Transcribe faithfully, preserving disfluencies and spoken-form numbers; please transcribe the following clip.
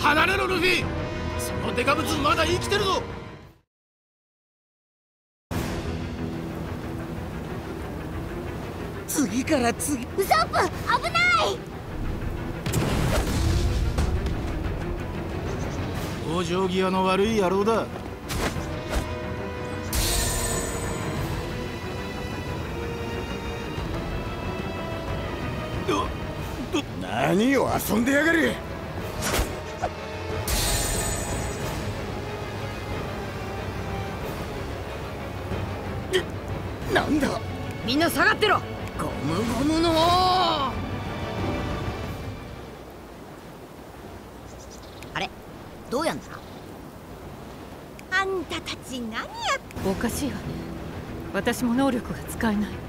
離れろルフィ。そのデカブツまだ生きてるぞ。 次から次。 ウソップ危ない。 往生際の悪い野郎だ。 何を遊んでやがる。なんだ。 みんな下がってろ。ゴムゴムのあれどうやんだ。 あんたたち何やっ。 おかしいわね。私も能力が使えない。